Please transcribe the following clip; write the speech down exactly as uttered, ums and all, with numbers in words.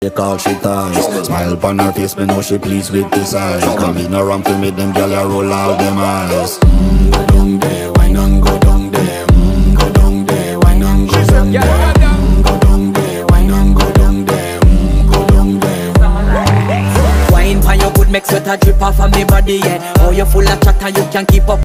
Take all she ties. Smile upon her face, me know she pleased with this eyes. Come in around to make them gyal a roll out them eyes. Mm, go down there, wine and go down there. Mm, go down there, wine and go down there. Mm, go down there, wine and go down there. Mm, go down there. Wine pan your good make sweat a drip off of me body, yeah. Oh, you full of chatter, you can't keep up.